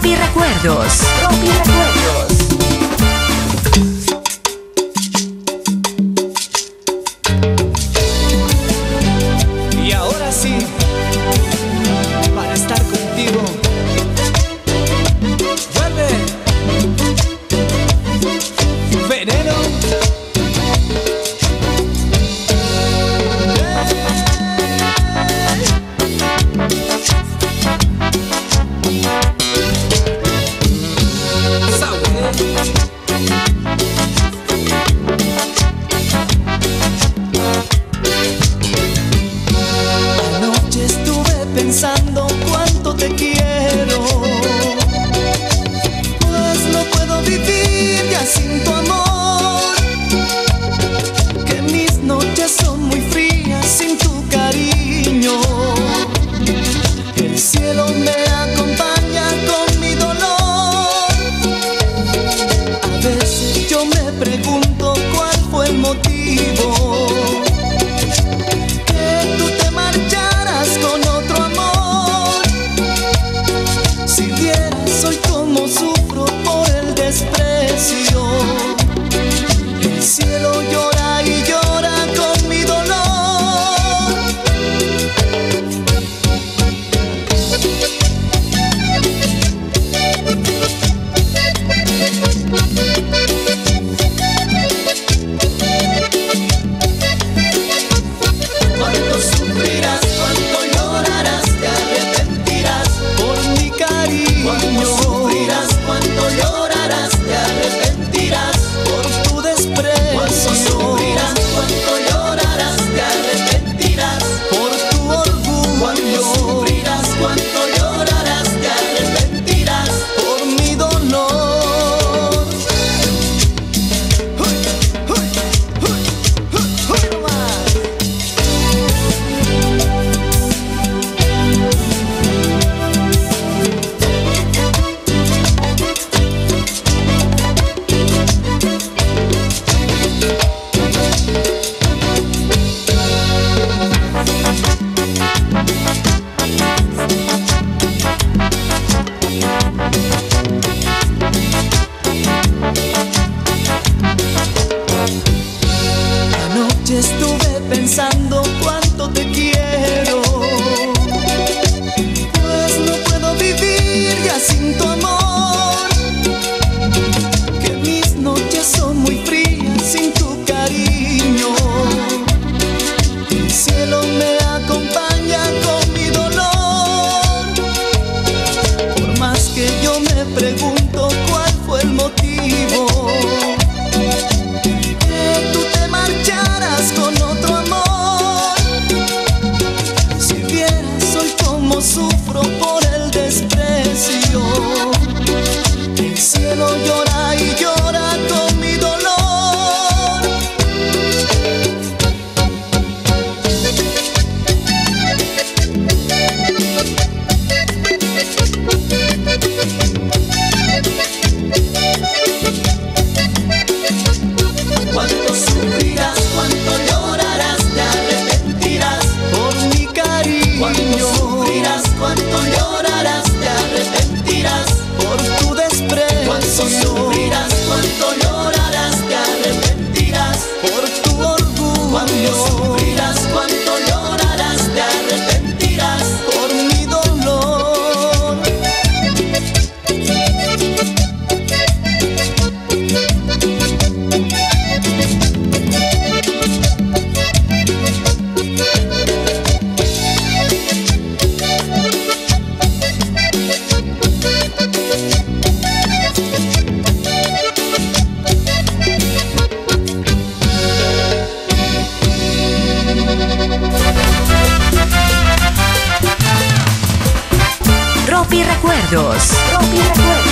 Ropi Recuerdos. Ropi Recuerdos. Y ahora sí, para estar contigo, vuelve Veneno. Anoche estuve pensando cuánto te quiero, pues no puedo vivir ya sin tu amor, que mis noches son muy frías sin tu cariño. El cielo me acompaña con mi dolor. A veces yo me pregunto cuál fue el motivo que tú te marcharas con otro amor. Si vieras hoy cómo sufro por el desprecio, el cielo llora y llora con mi dolor. Cuánto sufrirás, cuánto llorarás, te arrepentirás por mi cariño. Cuánto sufrirás, cuánto llorarás, te arrepentirás por tu desprecio. Cuánto sufrirás, cuánto llorarás, te arrepentirás por tu orgullo. Cuánto sufrirás, cuánto llorarás, te arrepentirás por mi dolor. ¡Uy, uy, uy, uy, uy, nomás! Anoche estuve pensando cuánto te quiero, pues no puedo vivir ya sin tu amor, que mis noches son muy frías sin tu cariño. El cielo me acompaña con mi dolor. Por más que yo me pregunto cuál fue el motivo que tú te marcharas con otro amor. Si vieras hoy cómo sufro por el desprecio, el cielo llora y llora con mi dolor. Cuánto sufrirás, cuánto llorarás, te arrepentirás por mi cariño. Cuánto sufrirás, cuánto llorarás, te arrepentirás por tu desprecio. Cuánto sufrirás, cuánto llorarás, te arrepentirás por tu orgullo. Cuánto sufrirás, cuánto llorarás, te arrepentirás por mi dolor. Ropi Recuerdos. Ropi Recuerdos.